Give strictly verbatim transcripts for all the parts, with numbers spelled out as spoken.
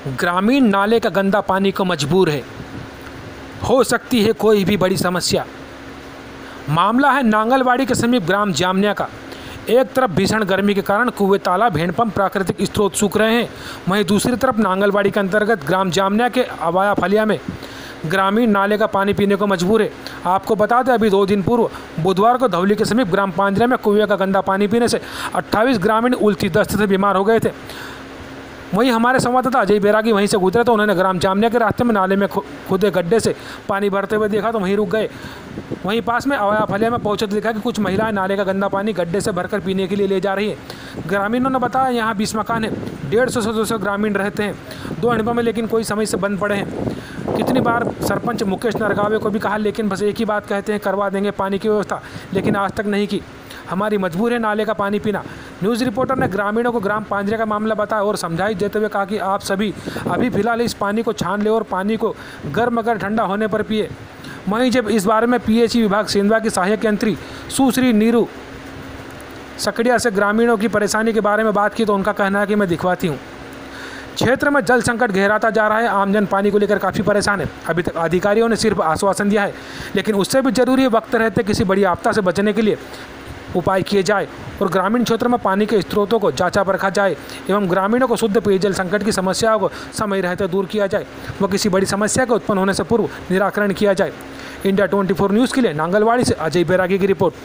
ग्रामीण नाले का गंदा पानी को मजबूर है, हो सकती है कोई भी बड़ी समस्या। मामला है नांगलवाड़ी के समीप ग्राम जामनिया का। एक तरफ भीषण गर्मी के कारण कुएं, तालाब, हैंडपंप, प्राकृतिक स्रोत सूख रहे हैं, वहीं दूसरी तरफ नांगलवाड़ी के अंतर्गत ग्राम जामनिया के अवाया फलिया में ग्रामीण नाले का पानी पीने को मजबूर है। आपको बता दें, अभी दो दिन पूर्व बुधवार को धौली के समीप ग्राम पांजरा में कुएं का गंदा पानी पीने से अट्ठाईस ग्रामीण उल्टी दस्त से बीमार हो गए थे। वहीं हमारे संवाददाता अजय बैरागी वहीं से गुजरे तो उन्होंने ग्राम जामनिया के रास्ते में नाले में खुदे गड्ढे से पानी भरते हुए देखा तो वहीं रुक गए। वहीं पास में अवाया फलिया में पहुंचे तो देखा कि कुछ महिलाएं नाले का गंदा पानी गड्ढे से भरकर पीने के लिए ले जा रही है। ग्रामीणों ने बताया यहाँ बीस मकान है, डेढ़ सौ से दो सौ ग्रामीण रहते हैं, दो हैंडपंप में लेकिन कोई समय से बंद पड़े हैं। कितनी बार सरपंच मुकेश नरगावे को भी कहा, लेकिन बस एक ही बात कहते हैं, करवा देंगे पानी की व्यवस्था, लेकिन आज तक नहीं की। हमारी मजबूर है नाले का पानी पीना। न्यूज़ रिपोर्टर ने ग्रामीणों को ग्राम पांजरे का मामला बताया और समझाइश देते हुए कहा कि आप सभी अभी फिलहाल इस पानी को छान ले और पानी को गर्म अगर ठंडा होने पर पिए। वहीं जब इस बारे में पीएचई विभाग सेंधवा की सहायक यंत्री सुश्री नीरू सकड़िया से ग्रामीणों की परेशानी के बारे में बात की तो उनका कहना है कि मैं दिखवाती हूँ। क्षेत्र में जल संकट गहराता जा रहा है, आमजन पानी को लेकर काफ़ी परेशान है। अभी तक अधिकारियों ने सिर्फ आश्वासन दिया है, लेकिन उससे भी जरूरी है वक्त रहते किसी बड़ी आपदा से बचने के लिए उपाय किए जाए और ग्रामीण क्षेत्रों में पानी के स्रोतों को जांचा परखा जाए एवं ग्रामीणों को शुद्ध पेयजल संकट की समस्याओं को समय रहते दूर किया जाए व किसी बड़ी समस्या के उत्पन्न होने से पूर्व निराकरण किया जाए। इंडिया चौबीस न्यूज़ के लिए नांगलवाड़ी से अजय बैरागी की रिपोर्ट।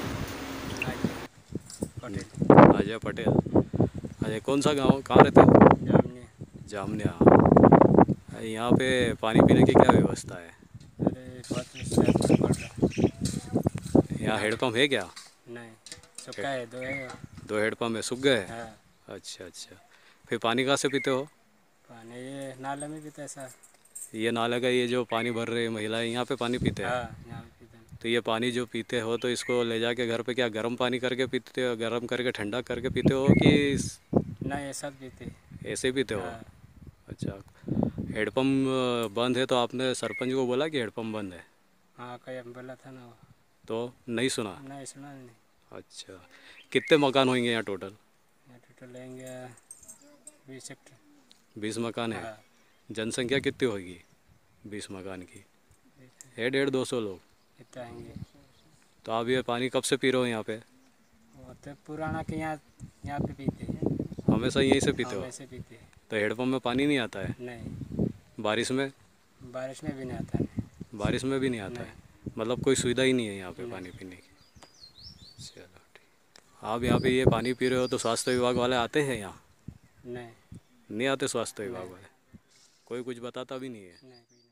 अजय पटेल। अजय कौन सा गांव, कहाँ रहते हैं? जामनिया। जामनिया। यहाँ पे पानी पीने की क्या व्यवस्था है? यहाँ हेडपम्प है क्या? नहीं, सूखा है, दो है। दो हेडपम्प है, सूख गए? हाँ। अच्छा अच्छा। फिर पानी कहाँ से पीते हो? पानी ये नाले में पीते हैं सर। ये नाले का ये जो पानी भर रहे हैं महिलाएं यहाँ पे पानी पीते हैं? हाँ, यहाँ पे पीते हैं। तो ये पानी जो पीते हो तो इसको ले जाके घर पे क्या गर्म पानी करके पीते हो, गर्म करके ठंडा करके पीते हो कि नहीं, ये सब पीते ऐसे ही पीते हो? हाँ। अच्छा। हेडपम्प बंद है तो आपने सरपंच को बोला कि हेडपम्प बंद है? हाँ, कहीं बोला था ना। तो नहीं सुना? नहीं सुना नहीं। अच्छा। कितने मकान होंगे यहाँ टोटल? यहाँ टोटल लेंगे बीस सेक्टर। बीस मकान है। हाँ। जनसंख्या कितनी होगी बीस मकान की? है डेढ़ दो सौ लोग। इतना आएंगे। तो आप ये पानी कब से पी रहे हो यहाँ पे? वो तो पुराना के यहाँ यहाँ पे पीते हैं। हमेशा यहीं से पीते हो? वैसे पीते हैं। तो हेडपम्प में पानी नहीं आता है? नहीं। बारिश में? बारिश में भी नहीं आता है। बारिश में भी नहीं आता है, मतलब कोई सुविधा ही नहीं है यहाँ पे पानी पीने की। चलो ठीक। आप यहाँ पे ये पानी पी रहे हो तो स्वास्थ्य विभाग वाले आते हैं यहाँ? नहीं। नहीं आते स्वास्थ्य विभाग वाले? कोई कुछ बताता भी नहीं है? नहीं।